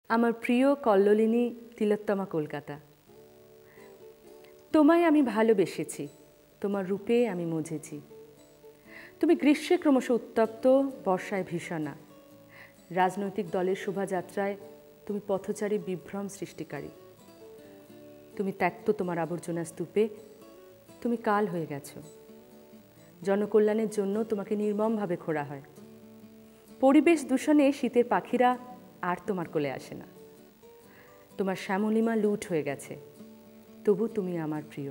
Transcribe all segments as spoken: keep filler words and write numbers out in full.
আমার প্রিয় কল্লোলিনী তিলোত্তমা কলকাতা, তোমায় আমি ভালোবেসেছি, তোমার রূপে আমি মজেছি। তুমি গ্রীষ্মে ক্রমশ উত্তপ্ত, বর্ষায় ভীষণা। রাজনৈতিক দলের শোভাযাত্রায় তুমি পথচারী বিভ্রম সৃষ্টিকারী। তুমি ত্যক্ত তোমার আবর্জনা স্তূপে, তুমি কাল হয়ে গেছো। জনকল্যাণের জন্য তোমাকে নির্মমভাবে খোঁড়া হয়। পরিবেশ দূষণে শীতের পাখিরা আর তোমার কোলে আসে না। তোমার শ্যামলিমা লুট হয়ে গেছে, তবু তুমি আমার প্রিয়।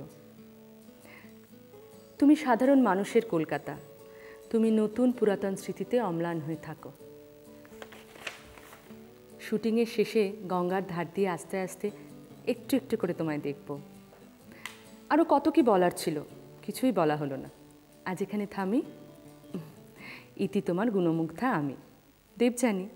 তুমি সাধারণ মানুষের কলকাতা, তুমি নতুন পুরাতন স্মৃতিতে অম্লান হয়ে থাকো। শুটিংয়ের শেষে গঙ্গার ধার দিয়ে আস্তে আস্তে একটু একটু করে তোমায় দেখব। আরও কত কি বলার ছিল, কিছুই বলা হলো না। আজ এখানে থামি। ইতি তোমার গুণমুগ্ধা আমি, দেবযানী।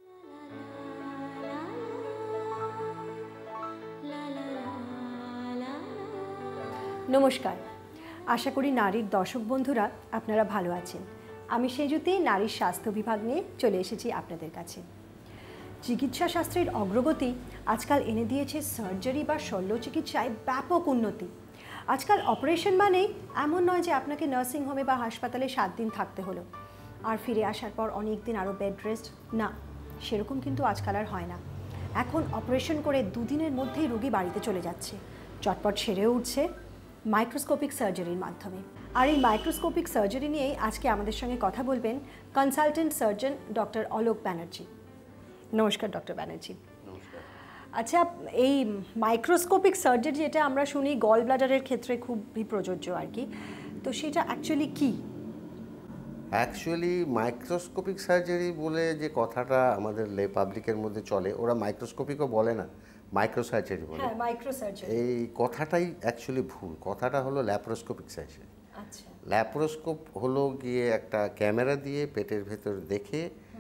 নমস্কার, আশা করি নারীর দর্শক বন্ধুরা আপনারা ভালো আছেন। আমি সেজুতে নারীর স্বাস্থ্য বিভাগ নিয়ে চলে এসেছি আপনাদের কাছে। চিকিৎসা শাস্ত্রের অগ্রগতি আজকাল এনে দিয়েছে সার্জারি বা শল্য চিকিৎসায় ব্যাপক উন্নতি। আজকাল অপারেশন মানেই এমন নয় যে আপনাকে নার্সিংহোমে বা হাসপাতালে সাত দিন থাকতে হলো আর ফিরে আসার পর অনেক দিন আরও বেড রেস্ট। না, সেরকম কিন্তু আজকাল আর হয় না। এখন অপারেশন করে দুদিনের মধ্যেই রোগী বাড়িতে চলে যাচ্ছে, চটপট সেরেও উঠছে মাইক্রোস্কোপিক সার্জারির মাধ্যমে। আর এই মাইক্রোস্কোপিক সার্জারি নিয়েই আজকে আমাদের সঙ্গে কথা বলবেন consultant surgeon doctor Alok Banerjee. নমস্কার ডক্টর ব্যানার্জি। আচ্ছা, এই মাইক্রোস্কোপিক সার্জারি যেটা আমরা শুনি গল ব্লাডারের ক্ষেত্রে খুবই প্রযোজ্য আর কি, তো সেটা অ্যাকচুয়ালি কি? অ্যাকচুয়ালি মাইক্রোস্কোপিক সার্জারি বলে যে কথাটা আমাদের লে পাবলিকের মধ্যে চলে, ওরা মাইক্রোস্কোপিকও বলে না, মাইক্রো সার্জারি বলে। হ্যাঁ, মাইক্রো সার্জারি। এই কথাটাই অ্যাকচুয়ালি ভুল। কথাটা হলো ল্যাপারোস্কোপিক সার্জারি। আচ্ছা, ল্যাপারোস্কোপ হলো গিয়ে একটা ক্যামেরা দিয়ে পেটের ভেতর দেখে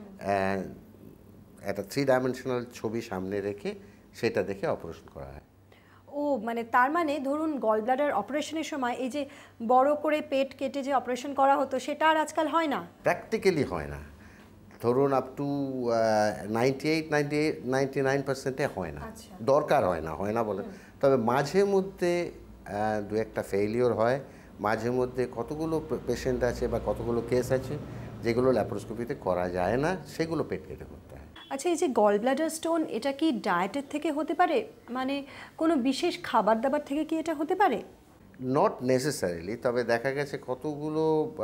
একটা থ্রি ডাইমেনশনাল ছবি সামনে রেখে সেটা দেখে অপারেশন করা হয়। ও মানে তার মানে ধরুন গল ব্লাডার অপারেশনের সময় এই যে বড় করে পেট কেটে যে অপারেশন করা হতো সেটা আর আজকাল হয় না, প্র্যাকটিক্যালি হয় না। ধরুন up to ninety eight ninety eight ninety nine পার্সেন্টে হয় না, দরকার হয় না, হয় না বলে। তবে মাঝে মধ্যে দু একটা ফেইলিওর হয়, মাঝে মধ্যে কতগুলো পেশেন্ট আছে বা কতগুলো কেস আছে যেগুলো ল্যাপারোস্কোপিতে করা যায় না, সেগুলো পেট কেটে করতে হয়। আচ্ছা, এই যে গল ব্লাডার স্টোন, এটা কি ডায়েটের থেকে হতে পারে? মানে কোনো বিশেষ খাবার দাবার থেকে কি এটা হতে পারে? নট নেসেসারিলি, তবে দেখা গেছে কতগুলো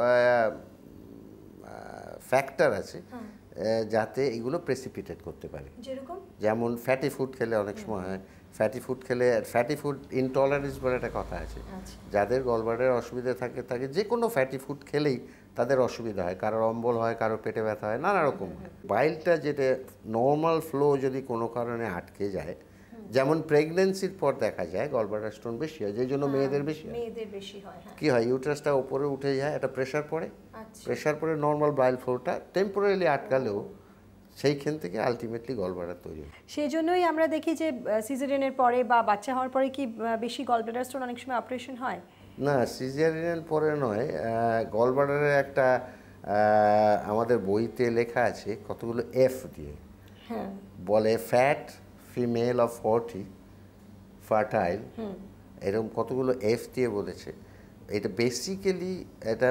ফ্যাক্টর আছে যাতে এগুলো প্রেসিপিটেট করতে পারে। যেরকম যেমন ফ্যাটি ফুড খেলে অনেক সময় হয়, ফ্যাটি ফুড খেলে ফ্যাটি ফুড ইনটলারেন্স বলে একটা কথা আছে। যাদের গলব্লাডারের অসুবিধা থাকে থাকে যে কোনো ফ্যাটি ফুড খেলেই তাদের অসুবিধা হয়, কারোর অম্বল হয়, কারোর পেটে ব্যথা হয়, নানা রকম হয়। বাইলটা যেটা নর্মাল ফ্লো যদি কোনো কারণে আটকে যায়, যেমন প্রেগনেন্সির পর দেখা যায় গলব্লাডার স্টোন বেশি হয়, যেই জন্য মেয়েদের বেশি হয়। মেয়েদের বেশি হয়। কী হয়, ইউট্রাসটা উপরে উঠে যায়, একটা প্রেশার পড়ে, প্রেশার পড়ে নর্মাল বাইল ফ্লোটা টেম্পোরারিলি আটকালেও সেইখান থেকে আলটিমেটলি গলব্লাডার তৈরি হয়। সেই জন্যই আমরা দেখি যে সিজারিয়ানের পরে বা বাচ্চা হওয়ার পরে কি বেশি গলব্লাডার স্টোন অনেক সময় অপারেশন হয়। না, সিজারিয়ানের পরে নয়, গলব্লাডারের একটা আমাদের বইতে লেখা আছে কতগুলো এফ দিয়ে, বলে fat female of forty fertile, এরকম কতগুলো এফ দিয়ে বলেছে। এটা বেসিক্যালি এটা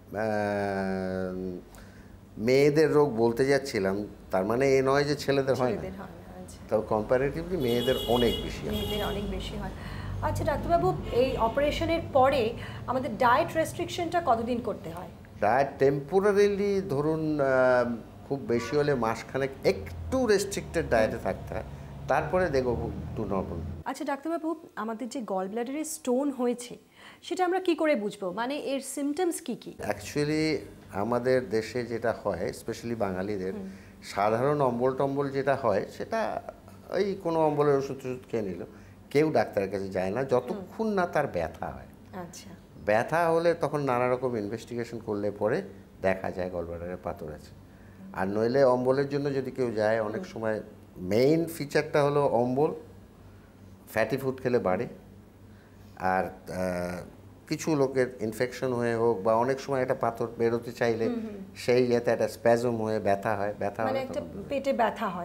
মেয়েদের রোগ বলতে যাচ্ছিলাম, তার মানে এ নয় যে ছেলেদের হয় না, তবে কম্পারেটিভলি মেয়েদের অনেক বেশি হয়। মেয়েদের অনেক বেশি হয়। আচ্ছা ডাক্তারবাবু, এই অপারেশনের পরে আমাদের ডায়েট রেস্ট্রিকশনটা কতদিন করতে হয়? ডায়েট টেম্পোরারিলি ধরুন খুব বেশি হলে মাসখানেক একটু রেস্ট্রিক্টেড ডায়েটে থাকতে হয়, তারপরে দেখো টু নর্মাল। আচ্ছা ডাক্তারবাবু, আমাদের যে গল ব্লাডারে স্টোন হয়েছে সেটা আমরা কি করে বুঝবো, মানে এর সিমটমস কি কি? অ্যাকচুয়ালি আমাদের দেশে যেটা হয়, স্পেশালি বাঙালিদের সাধারণ অম্বল টম্বল যেটা হয় সেটা ওই কোনো অম্বলের ওষুধ টষুধ খেয়ে নিল, কেউ ডাক্তারের কাছে যায় না যতক্ষণ না তার ব্যথা হয়। আচ্ছা, ব্যথা হলে তখন নানা রকম ইনভেস্টিগেশন করলে পরে দেখা যায় গলব্লাডারে পাথর আছে। আর নইলে অম্বলের জন্য যদি কেউ যায়, অনেক সময় মেইন ফিচারটা হলো অম্বল, ফ্যাটি ফুড খেলে বাড়ে, আর কিছু লোকের ইনফেকশন হয়ে হোক বা অনেক সময় একটা পাথর বেরোতে চাইলে সেই ইয়েতে একটা স্প্যাজম হয়ে ব্যথা হয়, ব্যথা মানে একটা পেটে ব্যথা হয়।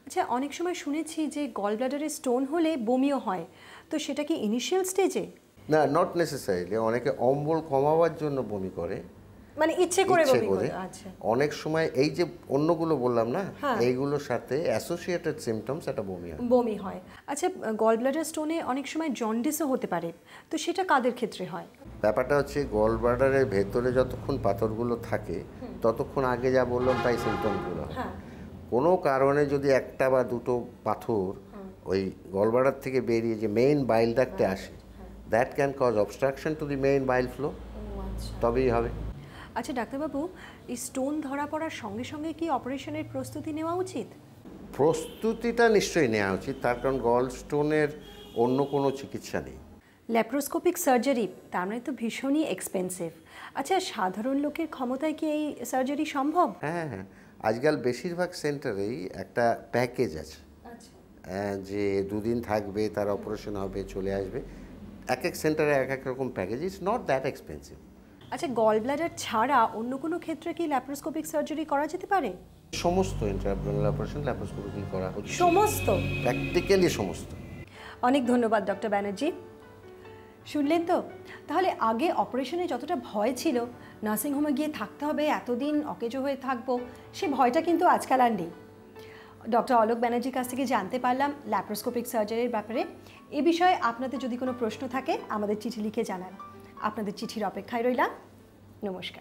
আচ্ছা, অনেক সময় শুনেছি যে গল ব্লাডারে স্টোন হলে বমিও হয়, তো সেটা কি ইনিশিয়াল স্টেজে? না, নট নেসেসারিলি। অনেকে অম্বল কমাবার জন্য বমি করে, মানে ইচ্ছে করে ইচ্ছে বমি করে। করে? আচ্ছা। অনেক সময় এই যে অন্যগুলো বললাম না, হ্যাঁ। এইগুলোর সাথে অ্যাসোসিয়েটেড সিমটমস এটা বমি হয়। বমি হয়। আচ্ছা, গল ব্লাডার স্টোনে অনেক সময় জন্ডিসও হতে পারে, তো সেটা কাদের ক্ষেত্রে হয়? ব্যাপারটা হচ্ছে গল ব্লাডারের ভেতরে যতক্ষণ পাথরগুলো থাকে ততক্ষণ আগে যা বললাম তাই সিমটমগুলো হয়। হ্যাঁ। কোনো কারণে যদি একটা বা দুটো পাথর ওই গল ব্লাডার থেকে বেরিয়ে যে মেইন বাইল ডাক্টে আসে, that can cause obstruction to the main bile flow, তবেই হবে। আচ্ছা ডাক্তারবাবু, এই স্টোন ধরা পড়ার সঙ্গে সঙ্গে কি অপারেশনের প্রস্তুতি নেওয়া উচিত? প্রস্তুতিটা নিশ্চয়ই নেওয়া উচিত, তার কারণ গল স্টোনের অন্য কোনো চিকিৎসা নেই। ল্যাপ্রোস্কোপিক সার্জারি তার মানে তো ভীষণই এক্সপেন্সিভ। আচ্ছা, সাধারণ লোকের ক্ষমতায় কি এই সার্জারি সম্ভব? হ্যাঁ হ্যাঁ, আজকাল বেশিরভাগ সেন্টারেই একটা প্যাকেজ আছে, আহ, যে দুদিন থাকবে, তার অপারেশন হবে, চলে আসবে। এক এক সেন্টারে এক এক রকম package, it's not that expensive. আচ্ছা, গল ব্লাডার ছাড়া অন্য কোনো ক্ষেত্রে কি ল্যাপ্রোস্কোপিক সার্জারি করা যেতে পারে? সমস্ত ইন্ট্রাঅ্যাবডোমিনাল অপারেশন ল্যাপ্রোস্কোপি করা হচ্ছে, সমস্ত? প্র্যাকটিক্যালি সমস্ত। অনেক ধন্যবাদ ডক্টর ব্যানার্জি। শুনলেন তো, তাহলে আগে অপারেশনে যতটা ভয় ছিল, নার্সিংহোমে গিয়ে থাকতে হবে, এতদিন অকেজো হয়ে থাকবো, সে ভয়টা কিন্তু আজকাল আর নেই। ডক্টর অলোক ব্যানার্জির কাছ থেকে জানতে পারলাম ল্যাপ্রোস্কোপিক সার্জারির ব্যাপারে। এ বিষয়ে আপনাদের যদি কোনো প্রশ্ন থাকে আমাদের চিঠি লিখে জানান। আপনাদের চিঠির অপেক্ষায় রইলাম। নমস্কার।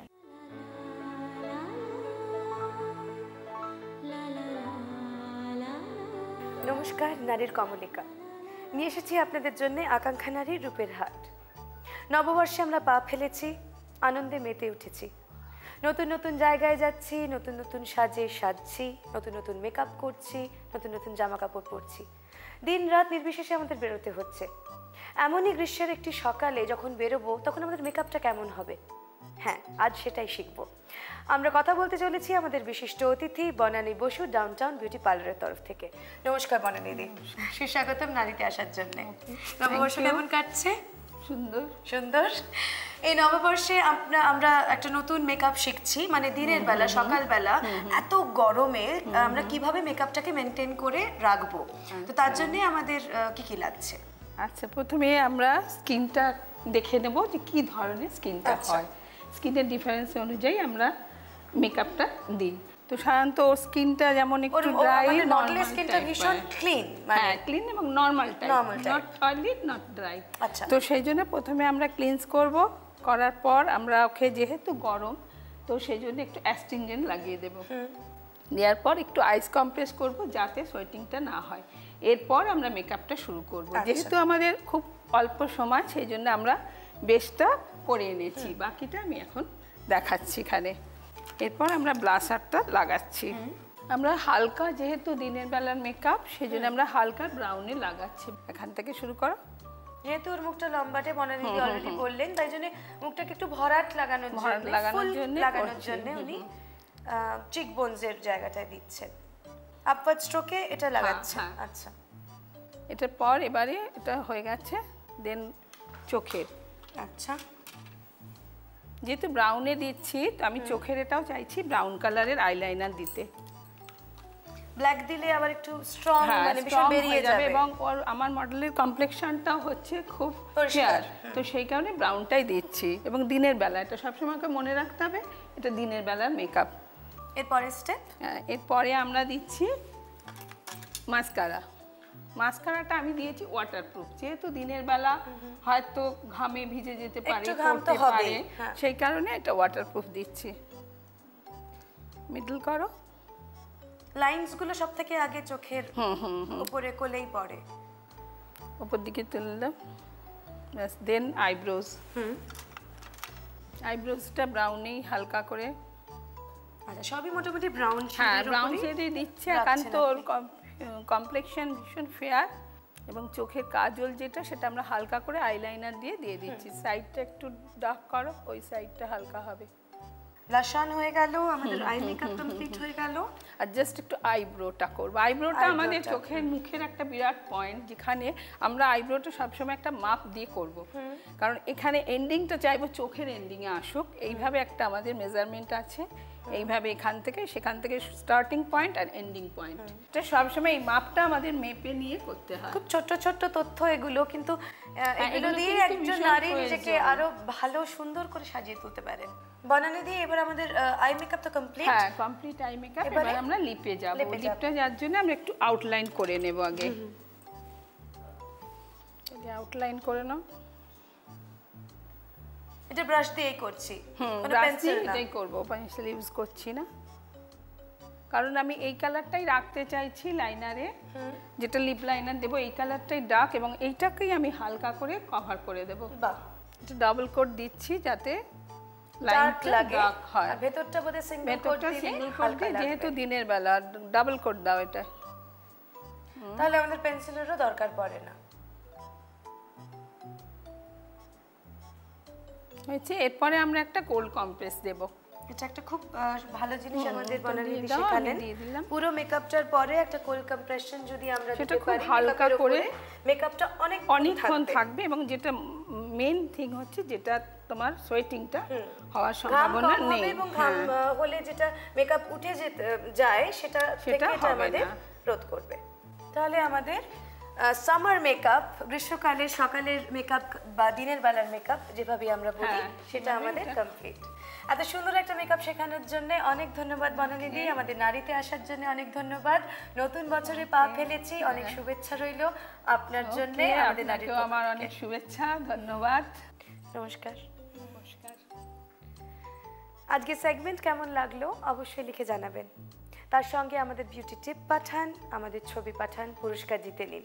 নমস্কার, নারীর কমলিকা নিয়ে এসেছি আপনাদের জন্য আকাঙ্ক্ষা নারীর রূপের হাট। নববর্ষে আমরা পা ফেলেছি, আনন্দে মেতে উঠেছি, নতুন নতুন জায়গায় যাচ্ছি, নতুন নতুন সাজে সাজছি, নতুন নতুন মেকআপ করছি, নতুন নতুন জামা কাপড় পরছি। দিন রাত নির্বিশেষে আমাদের বেরোতে হচ্ছে। এমনই গ্রীষ্মের একটি সকালে যখন বেরোবো তখন আমাদের মেকআপটা কেমন হবে, হ্যাঁ আজ সেটাই শিখবো। আমরা কথা বলতে চলেছি আমাদের বিশিষ্ট অতিথি বনানী বসু ডাউনটাউন বিউটি পার্লারের তরফ থেকে। নমস্কার বনানী দি, সুস্বাগতম নারীতে আসার জন্য। নববর্ষ কেমন কাটছে? সুন্দর সুন্দর। এই নববর্ষে আমরা আমরা একটা নতুন মেকআপ শিখছি, মানে দিনের বেলা সকালবেলা এত গরমে আমরা কিভাবে মেকআপটাকে মেনটেন করে রাখবো, তো তার জন্য আমাদের কি কি লাগছে? আচ্ছা, প্রথমে আমরা স্কিনটা দেখে নেব যে কি ধরনের স্কিনটা হয়। স্কিনের ডিফারেন্স অনুযায়ী আমরা মেকআপটা দিই। তো সাধারণত ওর স্কিনটা যেমন একটু ড্রাই, মডেলের স্কিনটা ভীষণ ক্লিন, হ্যাঁ ক্লিন এবং normal type, not oily not dry. তো সেই জন্য প্রথমে আমরা ক্লিনস করব, করার পর আমরা ওকে, যেহেতু গরম তো সেই জন্য একটু অ্যাস্ট্রিনজেন্ট লাগিয়ে দেব। দেওয়ার পর একটু আইস কম্প্রেস করব যাতে সোয়েটিংটা না হয়। এরপর আমরা মেকআপটা শুরু করব। যেহেতু আমাদের খুব অল্প সময়, সেই জন্য আমরা বেশটা করে এনেছি, বাকিটা আমি এখন দেখাচ্ছি এখানে। এরপর আমরা ব্লাশারটা লাগাচ্ছি। আমরা হালকা, যেহেতু দিনের বেলার মেকআপ, সেই জন্য আমরা হালকা ব্রাউনে লাগাচ্ছি। এখান থেকে শুরু করো। যেহেতু ওর মুখটা লম্বাটে, বনানী দি অলরেডি বললেন, তাই জন্য মুখটাকে একটু ভরাট লাগানোর জন্য, লাগানোর জন্য লাগানোর জন্য উনি চিক বোনসের জায়গাটায় দিচ্ছেন, আপওয়ার্ড স্ট্রোকে এটা লাগাচ্ছেন। আচ্ছা, এটার পর এবারে এটা হয়ে গেছে, দেন চোখের। আচ্ছা, যেহেতু ব্রাউনে দিচ্ছি তো আমি চোখের এটাও চাইছি ব্রাউন কালারের আইলাইনার দিতে। ব্ল্যাক দিলে আবার একটু স্ট্রং, মানে বেশি বেরিয়ে যাবে, এবং ওর আমার মডেলের কমপ্লেক্সনটাও হচ্ছে খুব ফেয়ার, তো সেই কারণে ব্রাউনটাই দিচ্ছি। এবং দিনের বেলা, এটা সবসময় মনে রাখতে হবে, এটা দিনের বেলার মেকআপ। এরপরে স্টেপ, এরপরে আমরা দিচ্ছি মাস্কারা। মাস্কারাটা আমি দিয়েছি ওয়াটারপ্রুফ, যেহেতু দিনের বেলা হয়তো ঘামে ভিজে যেতে পারে, পড়তে পারে, সেই কারণে এটা ওয়াটারপ্রুফ দিচ্ছি। মিডল করো। লাইনসগুলো সব থেকে আগে চোখের উপরে কোলেই পড়ে, উপর দিকে তুললাম, ব্যাস। দেন আইব্রোজ। আইব্রোজটা ব্রাউনেই হালকা করে। আচ্ছা, সবই মোটামুটি ব্রাউন, হ্যাঁ ব্রাউন শেডে দিচ্ছে, একান্ত ওর কমপ্লেক্সন ভীষণ ফেয়ার। এবং চোখের কাজল যেটা, সেটা আমরা হালকা করে আইলাইনার দিয়ে দিয়ে দিচ্ছি। সাইডটা একটু ডার্ক করো, ওই সাইডটা হালকা হবে। লাশান হয়ে গেল, আমাদের আই মেকআপ কমপ্লিট হয়ে গেল। আর জাস্ট একটু আইব্রোটা করবো। আইব্রোটা আমাদের চোখের মুখের একটা বিরাট পয়েন্ট, যেখানে আমরা আইব্রোটা সবসময় একটা মাপ দিয়ে করব, কারণ এখানে এন্ডিংটা চাইবো চোখের এন্ডিংয়ে আসুক, এইভাবে একটা আমাদের মেজারমেন্ট আছে। এইভাবে এখান থেকে সেখান থেকে স্টার্টিং পয়েন্ট আর এন্ডিং পয়েন্ট, এটা সবসময় এই মাপটা আমাদের মেপে নিয়ে করতে হয়। খুব ছোট ছোট তথ্য এগুলো, কিন্তু এগুলো দিয়ে একজন নারী নিজেকে আরো ভালো সুন্দর করে সাজিয়ে তুলতে পারেন। বনানী, এবার আমাদের আই মেকআপ তো কমপ্লিট। হ্যাঁ, কমপ্লিট আই মেকআপ। এবার আমরা লিপে যাব। লিপটা যাওয়ার জন্য আমরা একটু আউটলাইন করে নেব আগে। এই আউটলাইন করে নাও। এটা ব্রাশ দিয়েই করছি। হুম, ব্রাশ দিয়ে এটাই করব, পেন্সিল ইউজ করছি না, কারণ আমি এই কালারটাই রাখতে চাইছি লাইনারে, যেটা লিপ লাইনার দেব এই কালারটাই ডার্ক, এবং এইটাকেই আমি হালকা করে কভার করে দেব। বাহ, এটা ডাবল কোট দিচ্ছি যাতে লাইনটা ডার্ক হয়। আর ভেতরটা বোধহয় সিঙ্গেল কোট দিলে সিঙ্গেল কোট দিয়ে, যেহেতু দিনের বেলা ডাবল কোট দাও এটা, তাহলে আমাদের পেন্সিলেরও দরকার পড়ে না। হয়েছে। এরপরে আমরা একটা কোল্ড কম্প্রেস দেব। এটা একটা খুব ভালো জিনিস আমাদের বনানী দি শেখালেন। পুরো মেকআপটার পরে একটা কোল্ড কম্প্রেশন যদি আমরা দিতে পারি, হালকা করে মেকআপটা অনেক অনেকক্ষণ থাকবে, এবং যেটা মেইন থিং হচ্ছে যেটা তোমার সোয়েটিংটা হওয়ার সম্ভাবনা নেই, এবং ঘাম হলে যেটা মেকআপ উঠে যেতে যায় সেটা থেকে এটা আমাদের রোধ করবে। তাহলে আমাদের সামার মেকআপ, গ্রীষ্মকালের সকালের মেকআপ বা দিনের বেলার মেকআপ যেভাবে আমরা বলি সেটা আমাদের কমপ্লিট। এত সুন্দর একটা মেকআপ শেখানোর জন্য অনেক ধন্যবাদ বনানী দি, আমাদের নারীতে আসার জন্য অনেক ধন্যবাদ। নতুন বছরে পা ফেলেছি, অনেক শুভেচ্ছা রইল আপনার জন্য, আমাদের নারীতে আমার অনেক শুভেচ্ছা, ধন্যবাদ, নমস্কার। নমস্কার। আজকে সেগমেন্ট কেমন লাগলো অবশ্যই লিখে জানাবেন, তার সঙ্গে আমাদের বিউটি টিপ পাঠান, আমাদের ছবি পাঠান, পুরস্কার জিতে নিন।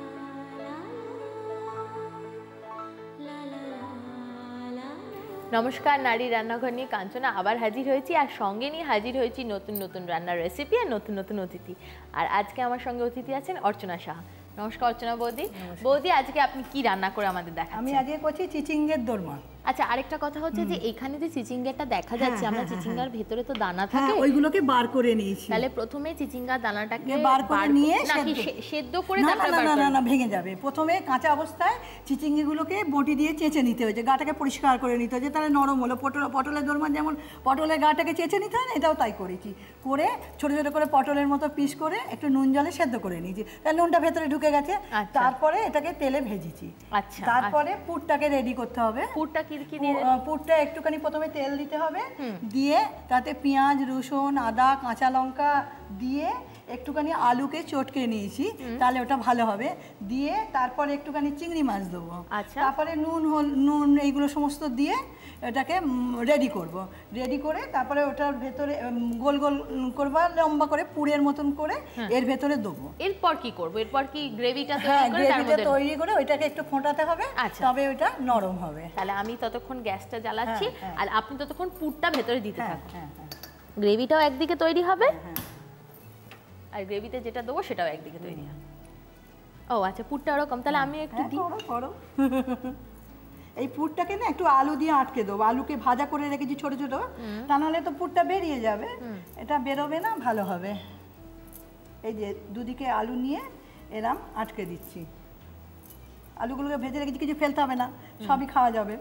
নমস্কার, নারী রান্নাঘর নিয়ে কাঞ্চনা আবার হাজির হয়েছি, আর সঙ্গে নিয়ে হাজির হয়েছি নতুন নতুন রান্নার রেসিপি আর নতুন নতুন অতিথি। আর আজকে আমার সঙ্গে অতিথি আছেন অর্চনা সাহা। নমস্কার অর্চনা বৌদি। বৌদি, আজকে আপনি কি রান্না করে আমাদের দেখাচ্ছেন? আমি আজকে করছি চিচিঙ্গের দোরমা। আচ্ছা, আরেকটা কথা হচ্ছে যে এখানে যে চিচিঙ্গাটা দেখা যাচ্ছে, আমরা চিচিঙ্গার ভেতরে তো দানা থাকে, ওইগুলোকে বার করে নিয়েছি। তাহলে প্রথমে চিচিঙ্গার দানাটাকে বার করে নিয়ে নাকি সেদ্ধ করে না না না না ভেঙে যাবে। প্রথমে কাঁচা অবস্থায় চিচিঙ্গিগুলোকে বটি দিয়ে চেঁচে নিতে হয়েছে, গাটাকে পরিষ্কার করে নিতে হয়েছে, তাহলে নরম হলো। পটল পটলের দোরমা যেমন পটলের গাটাকে চেঁচে নিতে হয় না, এটাও তাই করেছি। করে ছোট ছোট করে পটলের মতো পিস করে একটু নুন জলে সেদ্ধ করে নিয়েছি, তাহলে নুনটা ভেতরে ঢুকে গেছে। তারপরে এটাকে তেলে ভেজেছি। আচ্ছা, তারপরে পুরটাকে রেডি করতে হবে। পুরটা কি কি দিয়ে? পুরটা একটুখানি প্রথমে তেল দিতে হবে, দিয়ে তাতে পেঁয়াজ, রসুন, আদা, কাঁচা লঙ্কা দিয়ে একটুখানি আলুকে চটকে নিয়েছি, তাহলে ওটা ভালো হবে। দিয়ে তারপরে একটুখানি চিংড়ি মাছ দেবো। আচ্ছা, তারপরে নুন নুন এইগুলো সমস্ত দিয়ে এটাকে রেডি করব। রেডি করে তারপরে ওটার ভেতরে গোল গোল করবা, লম্বা করে পুরের মতন করে এর ভেতরে দেবো। এরপর কি করব? এরপর কি গ্রেভিটা তৈরি করে গ্রেভিটা তৈরি করে ওইটাকে একটু ফোটাতে হবে, তবে ওটা নরম হবে। তাহলে আমি ততক্ষণ গ্যাসটা জ্বালাচ্ছি, আর আপনি ততক্ষণ পুরটা ভেতরে দিতে থাকুন। গ্রেভিটাও একদিকে তৈরি হবে, আর গ্রেভিতে যেটা দেবো সেটাও একদিকে তৈরি হবে। ও আচ্ছা, পুরটা ওরকম। তাহলে আমি একটু দিই। করো। এই পুরটাকে না একটু আলু দিয়ে আটকে দেবো, আলুকে ভাজা করে রেখেছি ছোট ছোট, তা নাহলে তো পুরটা বেরিয়ে যাবে, এটা বেরোবে না, ভালো হবে। এই যে দুদিকে আলু নিয়ে এরম আটকে দিচ্ছি। আলুগুলোকে ভেজে রেখেছি, কিছু ফেলতে হবে না, সবই খাওয়া যাবে।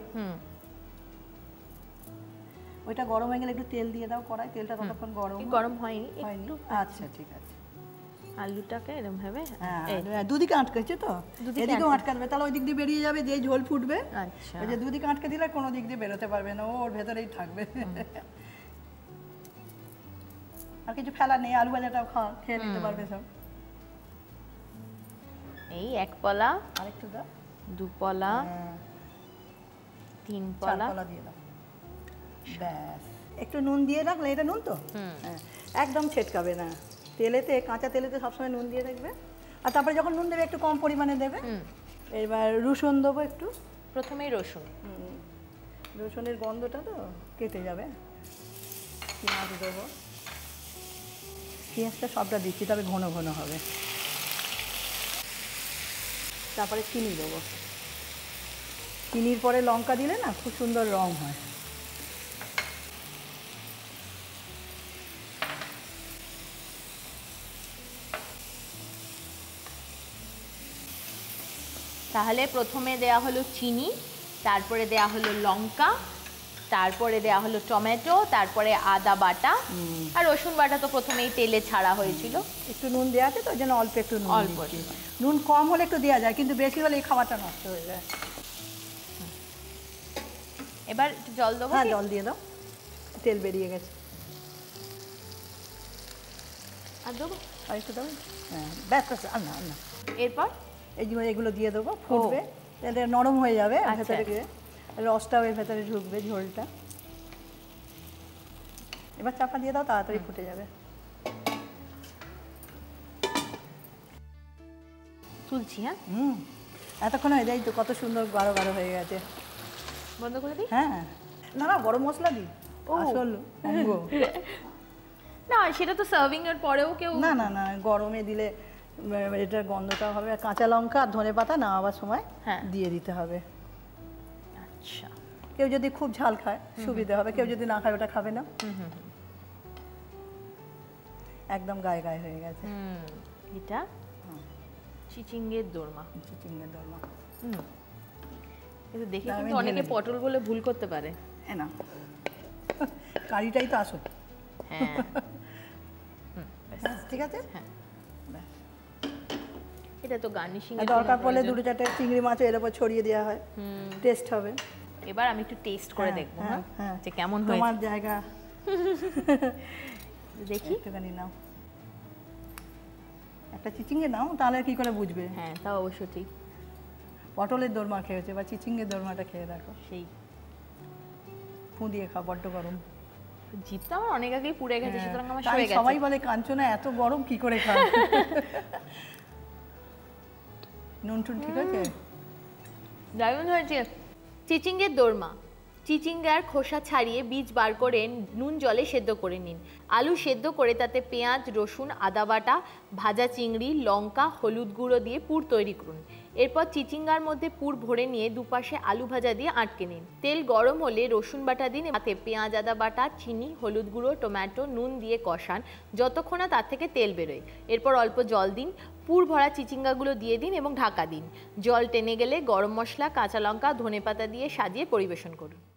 ওইটা গরম হয়ে গেলে একটু তেল দিয়ে দাও কড়াই, তেলটা ততক্ষণ গরম গরম হয়নি হয়নি আচ্ছা ঠিক আছে। আলুটাকে এরকম ভাবে দুদিকে আটকেছে তো, এদিকেও আটকাবে, তাহলে ওই দিক দিয়ে বেরিয়ে যাবে, যে ঝোল ফুটবে। আচ্ছা, ওই যে দুদিকে আটকে দিলে কোনো দিক দিয়ে বেরোতে পারবে না, ও ওর ভেতরেই থাকবে। আর কিছু ফেলা নেই, আলু ভাজাটাও খাওয়া খেয়ে নিতে পারবে সব। এই এক পলা, আরেকটু দাও, দু পলা, তিন পলা দিয়ে দাও, ব্যাস। একটু নুন দিয়ে রাখলে, এটা নুন তো একদম ছেটকাবে না, তেলেতে কাঁচা তেলেতে সবসময় নুন দিয়ে রাখবে। আর তারপরে যখন নুন দেবে একটু কম পরিমাণে দেবে। এবার রসুন দেবো একটু, প্রথমেই রসুন। রসুনের গন্ধটা তো কেটে যাবে। পেঁয়াজ দেবো, পেঁয়াজটা সবটা দিচ্ছি, তবে ঘন ঘন হবে। তারপরে চিনি দেবো, চিনির পরে লঙ্কা দিলে না খুব সুন্দর রং হয়। তাহলে প্রথমে দেয়া হলো চিনি, তারপরে দেয়া হলো লঙ্কা, তারপরে দেওয়া হলো টমেটো, তারপরে আদা বাটা আর রসুন বাটা তো প্রথমেই তেলে ছাড়া হয়েছিল। একটু নুন দেওয়া আছে তো ওই জন্য অল্প একটু নুন অল্প দিচ্ছি। নুন কম হলে একটু দেওয়া যায়, কিন্তু বেশি হলে এই খাবারটা নষ্ট হয়ে যায়। এবার একটু জল দেবো। হ্যাঁ জল দিয়ে দাও, তেল বেরিয়ে গেছে। আর দেবো আর একটু দেবো, হ্যাঁ ব্যাস ব্যাস, আর না আর না। এরপর এই যে এগুলো দিয়ে দেবো, ফুটবে, এটা নরম হয়ে যাবে আচ্ছা। ভেতরে গিয়ে, রসটাও এর ভেতরে ঢুকবে, ঝোলটা। এবার চাপা দিয়ে দাও, তাড়াতাড়ি ফুটে যাবে। তুলছি। হ্যাঁ হুম, এতক্ষণ হয়ে যায় তো, কত সুন্দর গাঢ় গাঢ় হয়ে গেছে। বন্ধ করে দিই। হ্যাঁ, না না গরম মশলা দিই, আসল অঙ্গ। না সেটা তো সার্ভিং এর পরেও কেউ না না না, গরমে দিলে উম, এটার গন্ধটা হবে। আর কাঁচা লঙ্কা আর ধনে পাতা নামাবার সময় হ্যাঁ। দিয়ে দিতে হবে। আচ্ছা কেউ যদি খুব ঝাল খায় সুবিধা হবে, কেউ যদি না খায় ওটা খাবে না। একদম গায়ে গায়ে হয়ে গেছে। হুম এটা চিচিঙ্গের দোরমা। চিচিঙ্গের দোরমা। হুম এটা দেখে আমি কিন্তু অনেকে ঢেলে দিই। পটল বলে ভুল করতে পারে। এ না, কারিটাই তো আসল। হ্যাঁ ব্যাস, ঠিক আছে। হ্যাঁ ব্যাস। এটা তো গার্নিশিং আর দরকার পড়লে দুটো চারটে চিংড়ি মাছও এর উপর ছড়িয়ে দেওয়া হয়, টেস্ট হবে। এবার আমি একটু টেস্ট করে হ্যাঁ, দেখবো। হ্যাঁ, হ্যাঁ হ্যাঁ। যে কেমন তোমার হয়েছে জায়গা দেখি। একটুখানি নাও, একটা চিচিঙ্গে নাও, তাহলে কি করে বুঝবে। হ্যাঁ তাও অবশ্য ঠিক। পটলের দোরমা খেয়েছে বা চিচিঙ্গের দোরমাটা খেয়ে দেখো, সেই ফু দিয়ে খাও, বড্ড গরম। জিভটা আমার অনেক আগেই পুড়ে গেছে, হ্যাঁ, সুতরাং আমার তাই সয়ে গেছে। সবাই বলে কাঞ্চনা এত গরম কি করে খায়। নুন টুন ঠিক আছে? দারুণ হয়েছে। চিচিঙ্গের দোরমা। চিচিঙ্গার খোসা ছাড়িয়ে বীজ বার করে নুন জলে সেদ্ধ করে নিন। আলু সেদ্ধ করে তাতে পেঁয়াজ, রসুন, আদা বাটা, ভাজা চিংড়ি, লঙ্কা, হলুদ গুঁড়ো দিয়ে পুর তৈরি করুন। এরপর চিচিঙ্গার মধ্যে পুর ভরে নিয়ে দুপাশে আলু ভাজা দিয়ে আটকে নিন। তেল গরম হলে রসুন বাটা দিন, তাতে পেঁয়াজ, আদা বাটা, চিনি, হলুদ গুঁড়ো, টমেটো, নুন দিয়ে কষান যতক্ষণ না তার থেকে তেল বেরোয়। এরপর অল্প জল দিন, পুর ভরা চিচিঙ্গাগুলো দিয়ে দিন এবং ঢাকা দিন। জল টেনে গেলে গরম মশলা, কাঁচা লঙ্কা, ধনেপাতা দিয়ে সাজিয়ে পরিবেশন করুন।